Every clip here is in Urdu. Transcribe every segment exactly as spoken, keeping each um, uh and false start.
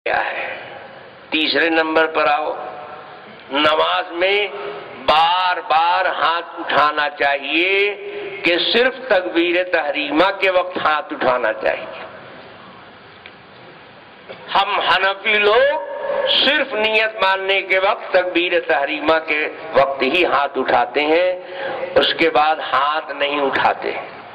کیا ہے؟ تیسرے نمبر پر آؤ، نماز میں بار بار ہاتھ اٹھانا چاہیے کہ صرف تکبیر تحریمہ کے وقت ہاتھ اٹھانا چاہیے۔ ہم حنفی لوگ صرف نیت ماننے کے وقت تکبیر تحریمہ کے وقت ہی ہاتھ اٹھاتے ہیں، اس کے بعد ہاتھ نہیں اٹھاتے۔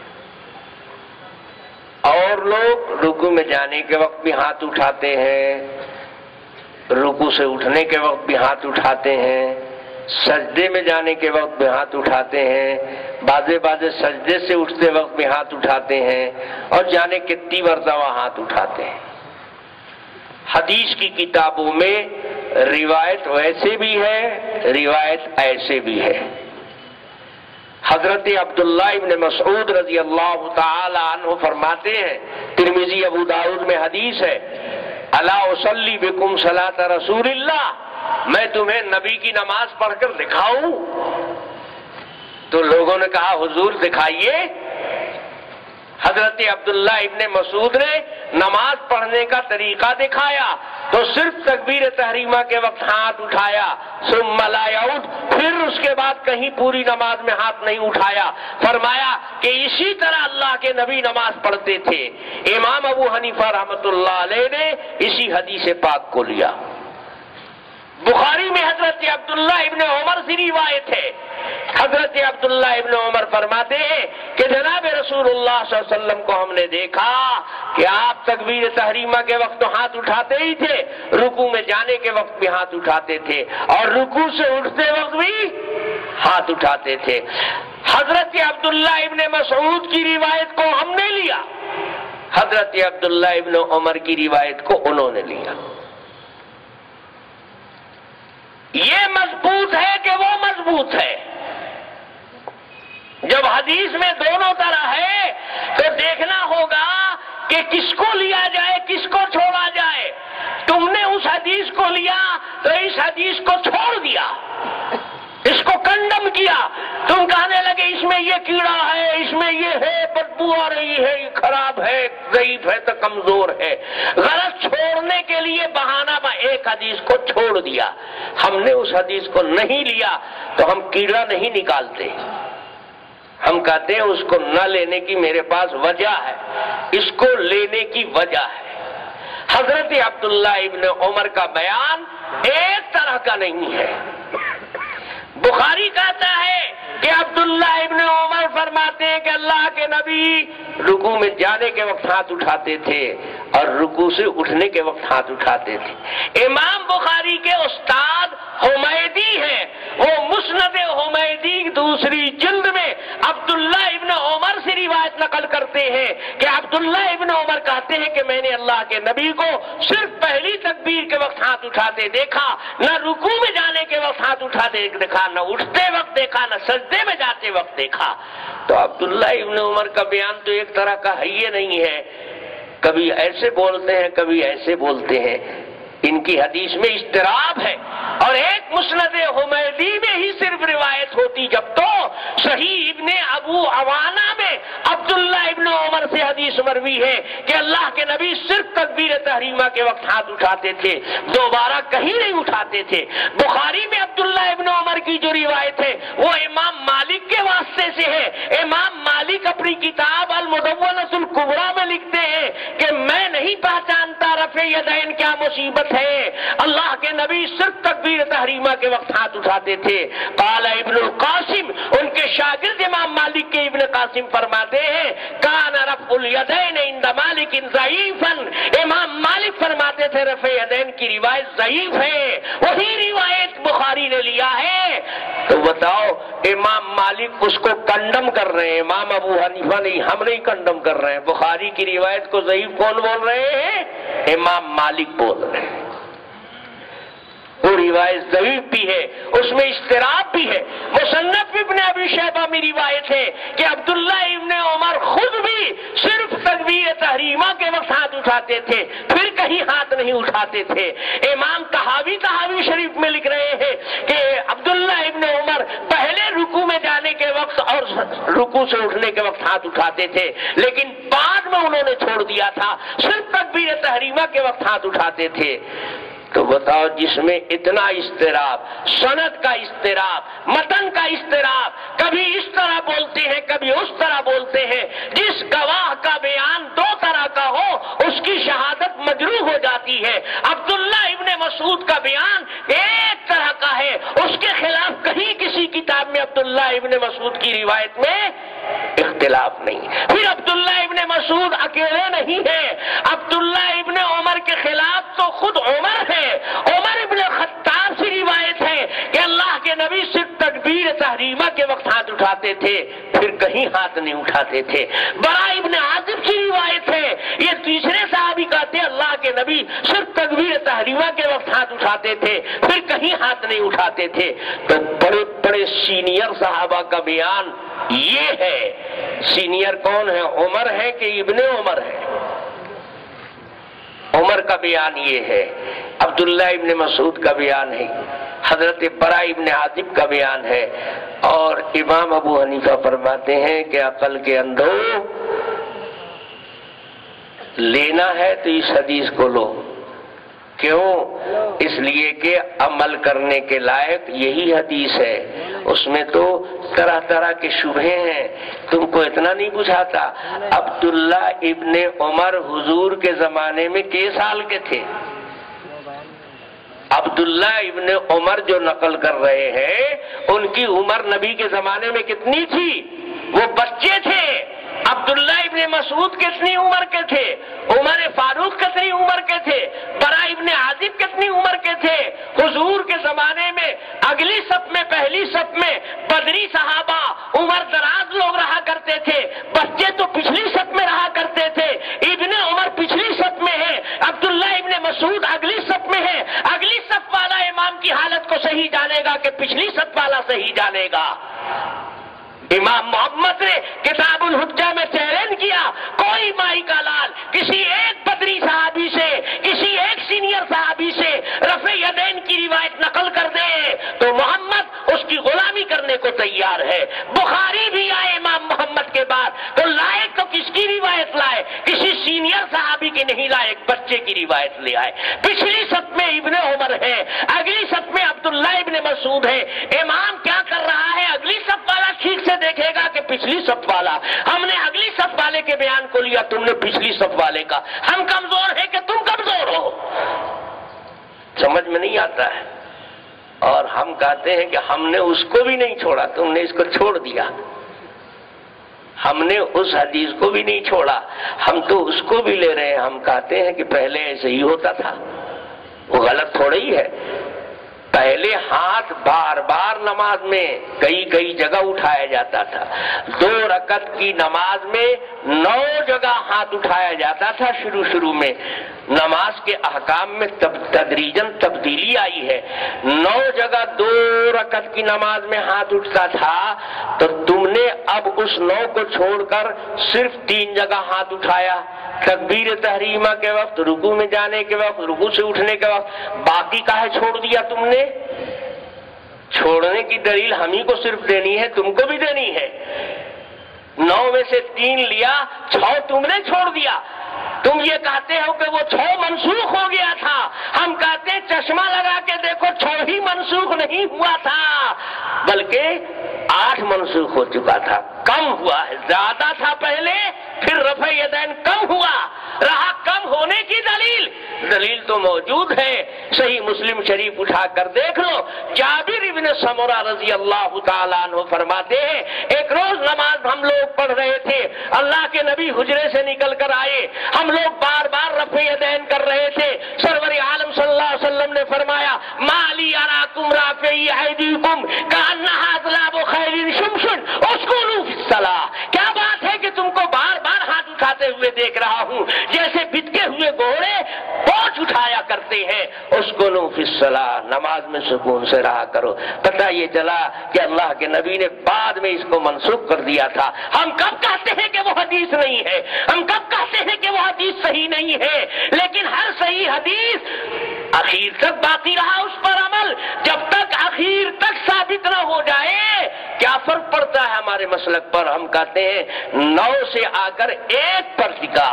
اور لوگ رکوع میں جانے کے وقت بھی ہاتھ اٹھاتے ہیں، رکوع سے اٹھنے کے وقت بھی ہاتھ اٹھاتے ہیں، سجدے میں جانے کے وقت بھی ہاتھ اٹھاتے ہیں، بازے بازے سجدے سے اٹھتے وقت بھی ہاتھ اٹھاتے ہیں، اور جانے کتنی مرتبہ ہاتھ اٹھاتے ہیں۔ حدیث کی کتابوں میں روایت ویسے بھی ہے، روایت ایسے بھی ہے۔ حضرت عبداللہ ابن مسعود رضی اللہ تعالی عنہ فرماتے ہیں، ترمذی ابو داؤد میں حدیث ہے، الا اصلی بکم صلاۃ رسول اللہ، میں تمہیں نبی کی نماز پڑھ کر دکھاؤں؟ تو لوگوں نے کہا حضور دکھائیے۔ حضرت عبداللہ ابن مسعود نے نماز پڑھنے کا طریقہ دکھایا تو صرف تکبیر تحریمہ کے وقت ہاتھ اٹھایا، ثم لا یعود، پھر اس کے بعد کہیں پوری نماز میں ہاتھ نہیں اٹھایا۔ فرمایا کہ اسی طرح اللہ کے نبی نماز پڑھتے تھے۔ امام ابو حنیفہ رحمۃ اللہ علیہ نے اسی حدیث پاک کو لیا۔ بخاری میں حضرت عبداللہ ابن عمر سے روایت ہے، حضرت عبداللہ ابن عمر فرماتے ہیں کہ جناب رسول اللہ صلی اللہ علیہ وسلم کو ہم نے دیکھا کہ آپ تکبیر تحریمہ کے وقت تو ہاتھ اٹھاتے ہی تھے، رکوع میں جانے کے وقت بھی ہاتھ اٹھاتے تھے، اور رکوع سے اٹھتے وقت بھی ہاتھ اٹھاتے تھے۔ حضرت عبداللہ ابن مسعود کی روایت کو ہم نے لیا، حضرت عبداللہ ابن عمر کی روایت کو انہوں نے لیا۔ یہ مضبوط ہے کہ وہ مضبوط ہے؟ جب حدیث میں دونوں طرح ہے تو دیکھنا ہوگا کہ کس کو لیا جائے، کس کو چھوڑا جائے۔ تم نے اس حدیث کو لیا تو اس حدیث کو چھوڑ دیا، اس کو کنڈم کیا۔ تم کہنے لگے اس میں یہ کیڑا ہے، اس میں یہ ہے، بدبو آ رہی ہے، یہ خراب ہے، ضعیف ہے تو کمزور ہے۔ غلط چھوڑنے کے لیے بہانہ میں ایک حدیث کو چھوڑ دیا۔ ہم نے اس حدیث کو نہیں لیا تو ہم کیڑا نہیں نکالتے، ہم کہتے ہیں اس کو نہ لینے کی میرے پاس وجہ ہے، اس کو لینے کی وجہ ہے۔ حضرت عبداللہ ابن عمر کا بیان ایک طرح کا نہیں ہے۔ بخاری کہتا ہے کہ عبداللہ ابن عمر فرماتے ہیں کہ اللہ کے نبی رکوع میں جانے کے وقت ہاتھ اٹھاتے تھے اور رکوع سے اٹھنے کے وقت ہاتھ اٹھاتے تھے۔ امام بخاری کے استاد حمیدی ہیں، وہ مسند حمیدی دوسری جلد میں عبداللہ ابن عمر سے روایت نقل کرتے ہیں کہ عبداللہ ابن عمر کہتے ہیں کہ میں نے اللہ کے نبی کو صرف پہلی تکبیر کے وقت ہاتھ اٹھاتے دیکھا، نہ رکوع میں جانے کے وقت ہاتھ اٹھاتے دیکھا، نہ اٹھتے وقت دیکھا، نہ سجدے میں جاتے وقت دیکھا۔ تو عبداللہ ابن عمر کا بیان تو ایک طرح کا ہے ہی نہیں ہے، کبھی ایسے بولتے ہیں کبھی ایسے بولتے ہیں، ان کی حدیث میں اضطراب ہے۔ اور ایک مسند حمیدی میں ہی صرف روایت ہوتی جب تو صحیح ابن ابو عوانہ میں عبداللہ ابن عمر سے حدیث مروی ہے کہ اللہ کے نبی صرف تکبیر تحریمہ کے وقت ہاتھ اٹھاتے تھے، دوبارہ کہیں نہیں اٹھاتے تھے۔ بخاری میں عبداللہ ابن عمر کی جو روایت ہے وہ امام مالک کے واسطے سے ہے۔ امام مالک اپنی کتاب المدونۃ الکبریٰ میں لکھتے ہیں کہ میں نہیں پہچانتا رفع یدین کیا مصیبت ہے، اللہ کے نبی صرف تکبیر تحریمہ کے وقت ہاتھ اٹھاتے تھے۔ قال ابن القاسم، ان کے شاگرد امام مالک کے ابن قاسم فرماتے ہیں کان رفع الیدین عند مالک ضعیفا، امام مالک فرماتے تھے رفع یدین کی روایت ضعیف ہے، وہی روایت بخاری نے لیا ہے۔ تو بتاؤ امام مالک اس کو کنڈم کر رہے ہیں، امام ابو حنیفہ نہیں، ہم نہیں کنڈم کر رہے ہیں۔ بخاری کی روایت کو ضعیف کون بول رہے ہیں؟ امام مالک بول رہے ہیں۔ وہ روایت ضعیف بھی ہے، اس میں اضطراب بھی ہے۔ مصنف ابن ابی شیبہ میں روایت ہے کہ عبداللہ ابن عمر خود بھی صرف تکبیر تحریمہ کے وقت ہاتھ اٹھاتے تھے، پھر کہیں ہاتھ نہیں اٹھاتے تھے۔ امام طحاوی طحاوی شریف میں لکھ رہے ہیں کہ عبداللہ ابن عمر پہلے رکوع میں جانے کے وقت اور رکوع سے اٹھنے کے وقت ہاتھ اٹھاتے تھے، لیکن بعد میں انہوں نے چھوڑ دیا تھا، صرف تکبیر تحریمہ کے وقت ہاتھ اٹھاتے تھے۔ تو بتاؤ، جس میں اتنا اضطراب، سند کا اضطراب، متن کا اضطراب، کبھی اس طرح بولتے ہیں کبھی اس طرح بولتے ہیں، جس گواہ کا بیان دو طرح کا ہو اس کی شہادت مجروح ہو جاتی ہے۔ عبداللہ ابن مسعود کا بیان ایک طرح کا ہے، اس کے خلاف کہیں کسی کتاب میں عبداللہ ابن مسعود کی روایت میں اختلاف نہیں۔ پھر عبداللہ ابن مسعود اکیلے نہیں ہیں، عبداللہ ابن عمر کے خلاف تو خود عمر ہے، عمر ابن خطاب سے روایت ہے کہ اللہ کے نبی صرف تکبیر تحریمہ کے وقت ہاتھ اٹھاتے تھے، پھر کہیں ہاتھ نہیں اٹھاتے تھے۔ برا ابن عازب کی روایت ہے، یہ تیسرے صحابی کہتے ہیں اللہ کے نبی صرف تکبیر تحریمہ کے وقت ہاتھ اٹھاتے تھے، پھر کہیں ہاتھ نہیں اٹھاتے تھے۔ تو بڑے بڑے سینئر صحابہ کا بیان یہ ہے۔ سینئر کون ہے؟ عمر ہے کہ ابن عمر ہے؟ عمر کا بیان یہ ہے، عبداللہ ابن مسعود کا بیان ہے، حضرت برا ابن عازب کا بیان ہے، اور امام ابو حنیفہ فرماتے ہیں کہ عقل کے اندھو لینا ہے تو اس حدیث کو لو۔ کیوں؟ اس لیے کہ عمل کرنے کے لائق یہی حدیث ہے، اس میں تو طرح طرح کے شبہے ہیں، تم کو اتنا نہیں بجھاتا۔ عبداللہ ابن عمر حضور کے زمانے میں کئی سال کے تھے؟ عبداللہ ابن عمر جو نقل کر رہے ہیں ان کی عمر نبی کے زمانے میں کتنی تھی؟ وہ بچے تھے۔ عبداللہ ابن مسعود کتنی عمر کے تھے؟ عمر فاروق کتنی عمر کے تھے؟ برا ابن عازب کتنی عمر کے تھے؟ حضور کے زمانے میں اگلی صف میں، پہلی صف میں بدری صحابہ عمر دراز لوگ رہا کرتے تھے، بچے تو پچھلی صف میں رہا کرتے تھے۔ ابن عمر پچھلی صف میں ہے، عبداللہ ابن مسعود اگلی صف میں ہے۔ اگلی صف والا امام کی حالت کو صحیح جانے گا کہ پچھلی صف والا صحیح جانے گا؟ امام محمد نے کتاب الحجہ میں چیلنج کیا، کوئی مائی کا لال کسی ایک بدری صحابی سے، کسی ایک سینئر صحابی سے رفع یدین کی روایت نقل کر دے تو محمد اس کی غلامی کرنے کو تیار ہے۔ بخاری بھی آئے امام محمد کے بعد تو لائے تو کس کی روایت لائے؟ کسی سینئر صحابی کی نہیں لائے، ایک بچے کی روایت لے آئے۔ پچھلی صف میں ابن عمر ہے، اگلی صف میں عبداللہ ابن مسعود ہے۔ امام کیا کر رہا ہے؟ اگلی صف والا ٹھیک سے دیکھے گا کہ پچھلی صف والا؟ ہم نے اگلی صف والے کے بیان کو لیا، تم نے پچھلی صف والے کا۔ ہم کمزور ہیں کہ تم کمزور ہو؟ سمجھ میں نہیں آتا ہے۔ اور ہم کہتے ہیں کہ ہم نے اس کو بھی نہیں چھوڑا، تم نے اس کو چھوڑ دیا۔ ہم نے اس حدیث کو بھی نہیں چھوڑا، ہم تو اس کو بھی لے رہے ہیں۔ ہم کہتے ہیں کہ پہلے ایسے ہی ہوتا تھا، وہ غلط تھوڑا ہی ہے۔ پہلے ہاتھ بار بار نماز میں کئی کئی جگہ اٹھایا جاتا تھا۔ دو رکعت کی نماز میں نو جگہ ہاتھ اٹھایا جاتا تھا۔ شروع شروع میں نماز کے احکام میں تب تدریجاً تبدیلی آئی ہے۔ نو جگہ دو رکعت کی نماز میں ہاتھ اٹھتا تھا، تو تم نے اب اس نو کو چھوڑ کر صرف تین جگہ ہاتھ اٹھایا، تکبیر تحریمہ کے وقت، رکوع میں جانے کے وقت، رکوع سے اٹھنے کے وقت۔ باقی کاہے چھوڑ دیا تم نے؟ چھوڑنے کی دلیل ہم ہی کو صرف دینی ہے، تم کو بھی دینی ہے۔ نو میں سے تین لیا، چھو تم نے چھوڑ دیا۔ تم یہ کہتے ہو کہ وہ چھو منسوخ ہو گیا تھا، ہم کہتے ہیں چشمہ لگا کے دیکھو چھو ہی منسوخ نہیں ہوا تھا، بلکہ آٹھ منسوخ ہو چکا تھا، کم ہوا ہے۔ زیادہ تھا پہلے، پھر رفع یدین کم ہوا، رہا کم ہونے کی دلیل دلیل تو موجود ہے۔ صحیح مسلم شریف اٹھا کر دیکھ لو، جابر ابن سمرہ رضی اللہ تعالیٰ عنہ فرماتے ہیں ایک روز نماز ہم لوگ پڑھ رہے تھے، اللہ کے نبی حجرے سے نکل کر آئے، ہم لوگ بار بار رفع یدین کر رہے تھے۔ سرور عالم صلی اللہ علیہ وسلم نے فرمایا ما لی اراکم رافعی ایدیکم کانہا اذلاب خیل شمشن اسکنوا فی الصلاۃ۔ کیا بات ہے کہ تم کو بار بار ہاتھ اٹھاتے ہوئے دیکھ رہا ہوں، جیسے بتکے ہوئے گھوڑے بوجھ اٹھایا کرتے ہیں۔ اسکنوا فی الصلاۃ، نماز میں سکون سے رہا کرو۔ پتہ یہ چلا کہ اللہ کے نبی نے بعد میں اس کو منسوخ کر دیا تھا۔ ہم کب کہتے ہیں کہ وہ حدیث نہیں ہے؟ ہم کب کہتے ہیں کہ وہ حدیث صحیح نہیں ہے؟ لیکن ہر صحیح حدیث آخر تک باقی رہا اس پر عمل، جب تک آخر تک ثابت نہ ہو جائے۔ کیا کیا فرق پڑتا ہے ہمارے مسلک پر؟ ہم کہتے ہیں نو سے آ کر ایک پر ٹکا.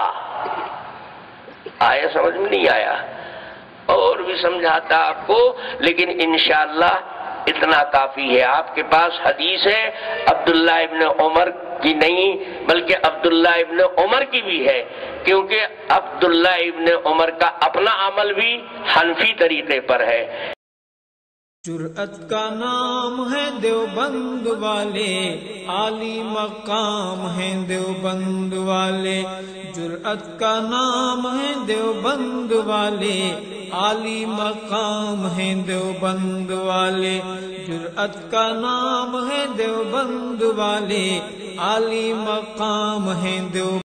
آیا سمجھ میں نہیں آیا؟ اور بھی سمجھاتا آپ کو، لیکن انشاءاللہ اتنا کافی ہے. آپ کے پاس حدیث ہے عبداللہ ابن عمر کی نہیں بلکہ عبداللہ ابن عمر کی بھی ہے، کیونکہ عبداللہ ابن عمر کا اپنا عمل بھی حنفی طریقے پر ہے. جرأت کا نام ہے دیوبند والے، عالی مقام ہے دیوبند والے. جرأت کا نام ہے دیوبند والے، عالی مقام ہے دیوبند والے. جرأت کا نام ہے دیوبند والے، عالی مقام ہے دیوبند